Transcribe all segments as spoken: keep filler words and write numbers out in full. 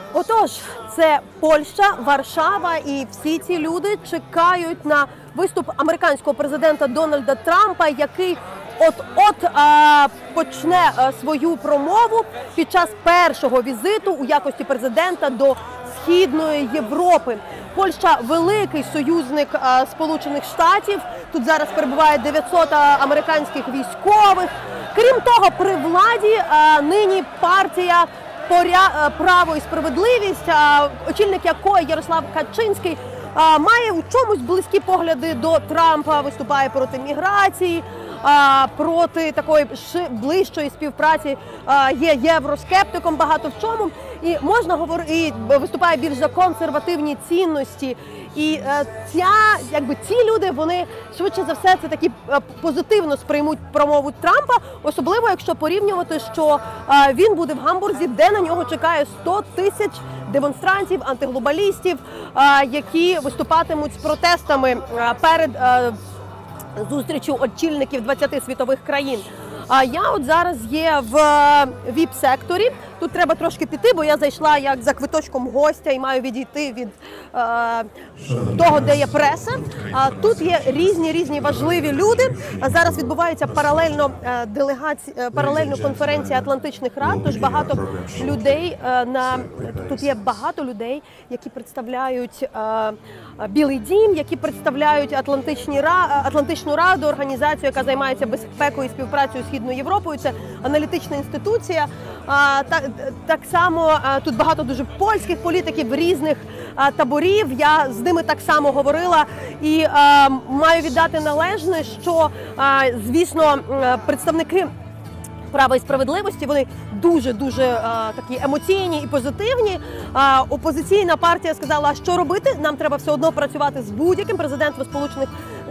Отож, це Польща, Варшава, і всі ці люди чекають на виступ американського президента Дональда Трампа, який от-от а, почне а, свою промову під час першого візиту у якості президента до Східної Європи. Польща – великий союзник а, Сполучених Штатів. Тут зараз перебуває дев'ятсот американських військових. Крім того, при владі а, нині партія Поря... «Право і справедливість», а, очільник якої Ярослав Качинський, а, має у чомусь близькі погляди до Трампа, виступає проти міграції, а, проти такої ближчої співпраці, а, є євроскептиком багато в чому, і можна говорити, і виступає більш за консервативні цінності. І е, ця, якби, ці люди, вони швидше за все це такі е, позитивно сприймуть промову Трампа, особливо якщо порівнювати, що е, він буде в Гамбурзі, де на нього чекає сто тисяч демонстрантів, антиглобалістів, е, які виступатимуть з протестами е, перед е, зустрічю очільників двадцяти світових країн. А я от зараз є в віп-секторі. Тут треба трошки піти, бо я зайшла як за квиточком гостя і маю відійти від е, того, де є преса. А тут є різні-різні важливі люди. А зараз відбувається паралельно е, делегація, е, паралельно конференція Атлантичних Рад, тож багато людей е, на тут є багато людей, які представляють е, Білий дім, які представляють Атлантичні Атлантичну Раду, організацію, яка займається безпекою і співпрацею з Східною Європою. Це аналітична інституція. А, так, так само а, тут багато дуже польських політиків, різних а, таборів. Я з ними так само говорила і а, маю віддати належне, що, а, звісно, представники «Права і справедливості», вони дуже-дуже такі емоційні і позитивні. А, опозиційна партія сказала, що робити, нам треба все одно працювати з будь-яким президентом Сполучених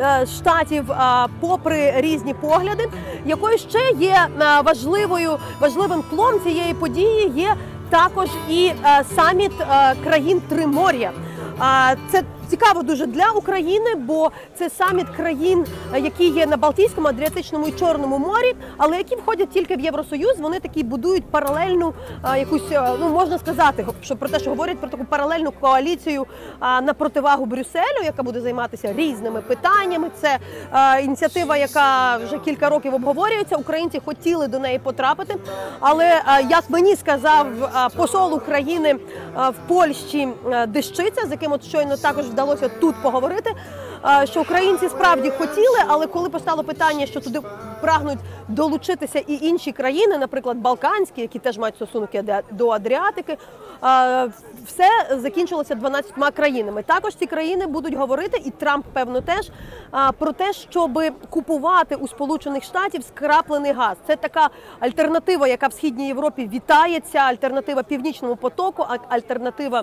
Штатів, а, попри різні погляди. Якою ще є а, важливою, важливим тлом цієї події є також і а, саміт а, країн Тримор'я. А, це цікаво дуже для України, бо це саміт країн, які є на Балтійському, Адріатичному і Чорному морі, але які входять тільки в Євросоюз. Вони такі будують паралельну а, якусь, ну можна сказати, що про те, що говорять про таку паралельну коаліцію а, на противагу Брюсселю, яка буде займатися різними питаннями. Це а, ініціатива, яка вже кілька років обговорюється. Українці хотіли до неї потрапити, але а, як мені сказав а, посол України а, в Польщі а, Дещиця, з яким от щойно також вдалося тут поговорити, що українці справді хотіли, але коли постало питання, що туди прагнуть долучитися і інші країни, наприклад, балканські, які теж мають стосунки до Адріатики, все закінчилося дванадцятьма країнами. Також ці країни будуть говорити, і Трамп, певно, теж, про те, щоб купувати у Сполучених Штатів скраплений газ. Це така альтернатива, яка в Східній Європі вітається, альтернатива Північному потоку, альтернатива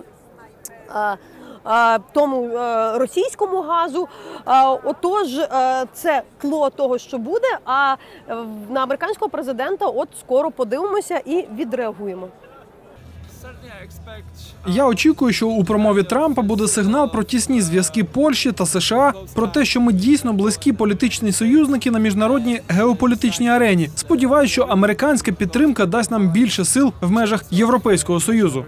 тому російському газу. Отож, це тло того, що буде, а на американського президента от скоро подивимося і відреагуємо. Я очікую, що у промові Трампа буде сигнал про тісні зв'язки Польщі та США, про те, що ми дійсно близькі політичні союзники на міжнародній геополітичній арені. Сподіваюся, що американська підтримка дасть нам більше сил в межах Європейського Союзу.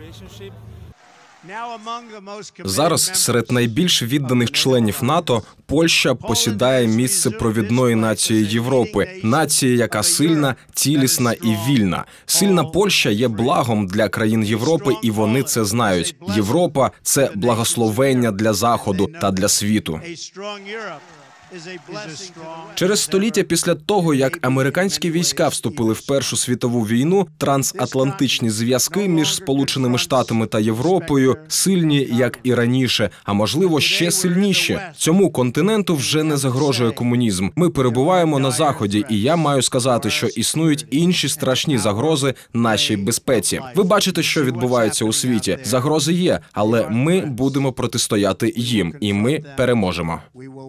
Зараз серед найбільш відданих членів НАТО Польща посідає місце провідної нації Європи. Нації, яка сильна, цілісна і вільна. Сильна Польща є благом для країн Європи, і вони це знають. Європа – це благословення для Заходу та для світу. Через століття після того, як американські війська вступили в Першу світову війну, трансатлантичні зв'язки між Сполученими Штатами та Європою сильні, як і раніше, а можливо ще сильніші. Цьому континенту вже не загрожує комунізм. Ми перебуваємо на Заході, і я маю сказати, що існують інші страшні загрози нашій безпеці. Ви бачите, що відбувається у світі. Загрози є, але ми будемо протистояти їм, і ми переможемо.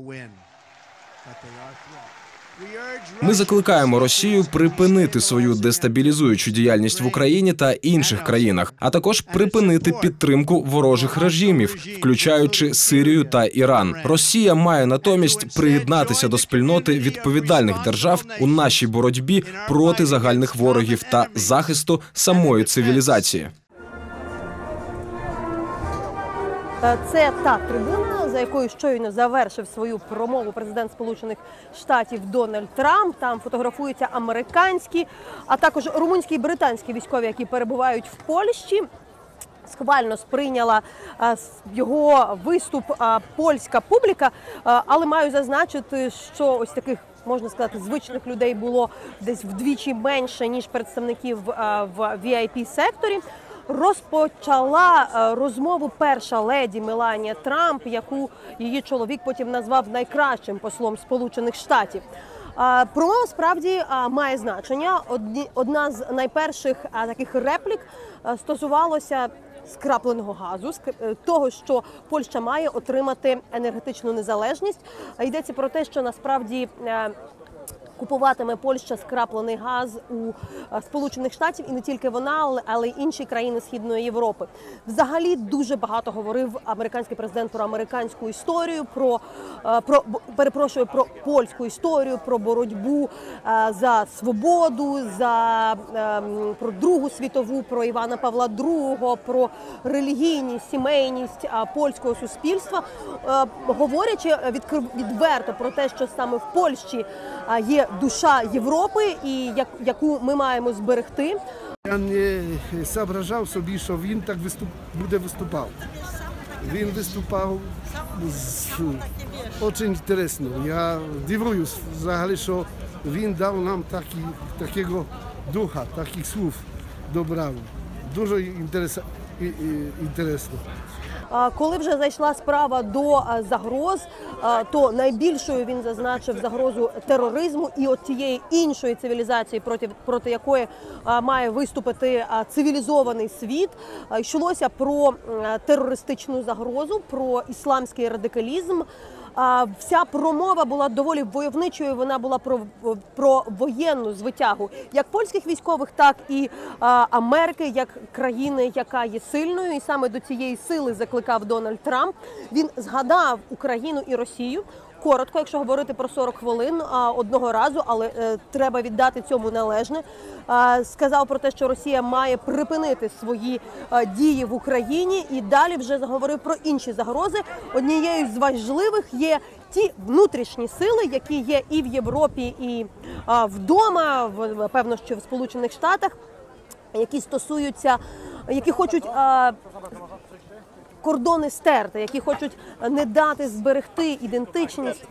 Ми закликаємо Росію припинити свою дестабілізуючу діяльність в Україні та інших країнах, а також припинити підтримку ворожих режимів, включаючи Сирію та Іран. Росія має натомість приєднатися до спільноти відповідальних держав у нашій боротьбі проти загальних ворогів та захисту самої цивілізації. Це та трибуна, за якою щойно завершив свою промову президент Сполучених Штатів Дональд Трамп. Там фотографуються американські, а також румунські і британські військові, які перебувають в Польщі. Схвально сприйняла а, його виступ а, польська публіка, а, але маю зазначити, що ось таких, можна сказати, звичних людей було десь вдвічі менше, ніж представників а, в ві ай пі-секторі. Розпочала а, розмову перша леді Меланія Трамп, яку її чоловік потім назвав найкращим послом Сполучених Штатів. Промова справді має значення. Одна з найперших таких реплік стосувалося скрапленого газу, того, що Польща має отримати енергетичну незалежність. Йдеться про те, що насправді купуватиме Польща скраплений газ у Сполучених Штатів, і не тільки вона, але й інші країни Східної Європи. Взагалі дуже багато говорив американський президент про американську історію, про, про перепрошую, про польську історію, про боротьбу за свободу, за про Другу світову, про Івана Павла другого, про релігійність, сімейність польського суспільства, говорячи відверто про те, що саме в Польщі є душа Європи, і яку ми маємо зберегти. Я не зображав собі, що він так виступ, буде виступав. Він виступав дуже цікаво. Я дивуюсь взагалі, що він дав нам такі, такого духа, таких слів добрав. Дуже інтересно. Коли вже зайшла справа до загроз, то найбільшою він зазначив загрозу тероризму і от тієї іншої цивілізації, проти, проти якої має виступити цивілізований світ. Йшлося про терористичну загрозу, про ісламський радикалізм. Вся промова була доволі войовничою, вона була про, про воєнну звитягу як польських військових, так і а, Америки, як країни, яка є сильною. І саме до цієї сили закликав Дональд Трамп. Він згадав Україну і Росію. Коротко, якщо говорити про сорок хвилин одного разу, але е, треба віддати цьому належне. Е, сказав про те, що Росія має припинити свої е, дії в Україні, і далі вже заговорив про інші загрози. Однією з важливих є ті внутрішні сили, які є і в Європі, і е, вдома, в, певно, що в Сполучених Штатах, які стосуються, які хочуть Е, кордони стерти, які хочуть не дати зберегти ідентичність.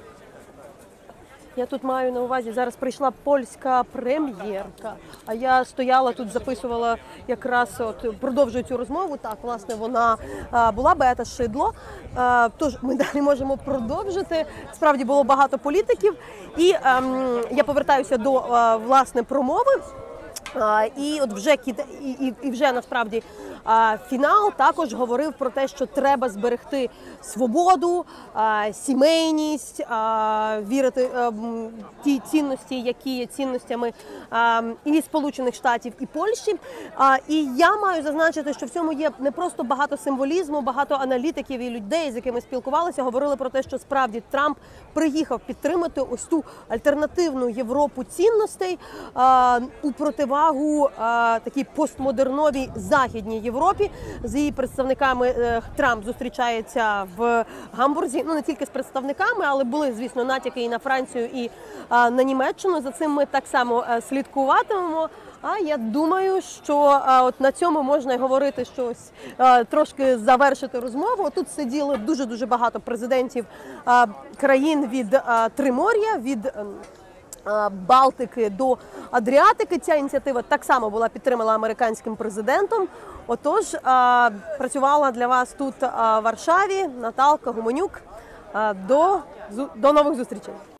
Я тут маю на увазі, зараз прийшла польська прем'єрка, а я стояла тут, записувала якраз, от, продовжую цю розмову. Так, власне, вона а, була, Беата Шидло. А, тож ми далі можемо продовжити. Справді було багато політиків. І а, я повертаюся до, а, власне, промови. А, і от вже і, і, і вже насправді а, фінал також говорив про те, що треба зберегти свободу, а, сімейність, а, вірити а, ті цінності, які є цінностями а, і Сполучених Штатів, і Польщі. А, і я маю зазначити, що в цьому є не просто багато символізму, багато аналітиків і людей, з якими спілкувалися, говорили про те, що справді Трамп приїхав підтримати ось ту альтернативну Європу цінностей а, у противагу а, такій постмодерновій Західній Європі. З її представниками а, Трамп зустрічається в Гамбурзі. Ну, не тільки з представниками, але були, звісно, натяки і на Францію, і а, на Німеччину. За цим ми так само а, слідкуватимемо. А я думаю, що а, от на цьому можна й говорити щось, а, трошки завершити розмову. Тут сиділо дуже-дуже багато президентів а, країн від а, Тримор'я, від а, Балтики до Адріатики. Ця ініціатива так само була підтримана американським президентом. Отож, а, працювала для вас тут а, в Варшаві Наталка Гуменюк. А, до, до нових зустрічей.